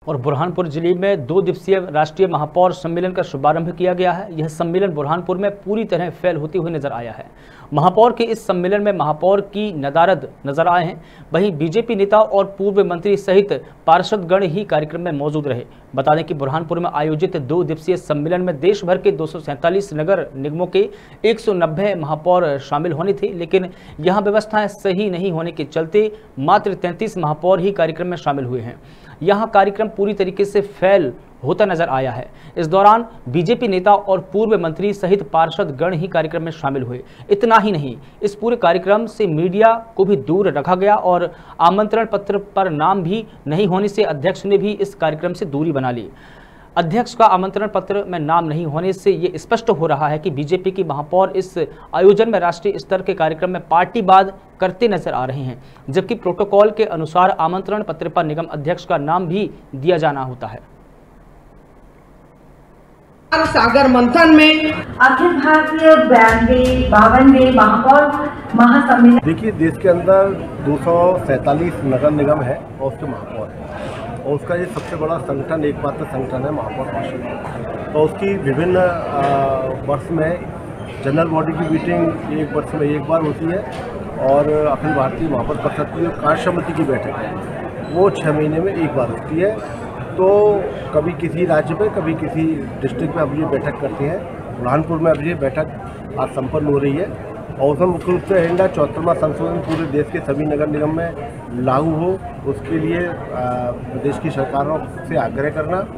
और बुरहानपुर जिले में 2 दिवसीय राष्ट्रीय महापौर सम्मेलन का शुभारंभ किया गया है। यह सम्मेलन बुरहानपुर में पूरी तरह फैल होते हुए नजर आया है। महापौर के इस सम्मेलन में महापौर की नदारद नजर आए हैं। वहीं बीजेपी नेता और पूर्व मंत्री सहित पार्षदगण ही कार्यक्रम में मौजूद रहे। बता दें कि बुरहानपुर में आयोजित 2 दिवसीय सम्मेलन में देश भर के 247 नगर निगमों के 190 महापौर शामिल होने थे, लेकिन यहां व्यवस्थाएं सही नहीं होने के चलते मात्र 33 महापौर ही कार्यक्रम में शामिल हुए हैं। यहां कार्यक्रम पूरी तरीके से फैल होता नजर आया है। इस दौरान बीजेपी नेता और पूर्व मंत्री सहित पार्षदगण ही कार्यक्रम में शामिल हुए। इतना ही नहीं, इस पूरे कार्यक्रम से मीडिया को भी दूर रखा गया और आमंत्रण पत्र पर नाम भी नहीं होने से अध्यक्ष ने भी इस कार्यक्रम से दूरी बना ली। अध्यक्ष का आमंत्रण पत्र में नाम नहीं होने से ये स्पष्ट हो रहा है कि बीजेपी की महापौर इस आयोजन में राष्ट्रीय स्तर के कार्यक्रम में पार्टीवाद करते नजर आ रहे हैं, जबकि प्रोटोकॉल के अनुसार आमंत्रण पत्र पर निगम अध्यक्ष का नाम भी दिया जाना होता है। सागर मंथन में अखिल भारतीय 52वें महापौर महासम्मेलन। देखिए, देश के अंदर 247 नगर निगम है और उसके महापौर है, और उसका ये सबसे बड़ा संगठन, एकमात्र संगठन है महापौर परिषद। तो उसकी विभिन्न वर्ष में जनरल बॉडी की मीटिंग एक वर्ष में एक बार होती है, और अखिल भारतीय महापौर परिषद की जो कार्य समिति की बैठक है वो 6 महीने में एक बार होती है। तो कभी किसी राज्य में, कभी किसी डिस्ट्रिक्ट में अब ये बैठक करते हैं। बुरहानपुर में अब ये बैठक आज संपन्न हो रही है, और उसमें मुख्य रूप से एजेंडा 74वां संशोधन पूरे देश के सभी नगर निगम में लागू हो, उसके लिए प्रदेश की सरकारों से आग्रह करना।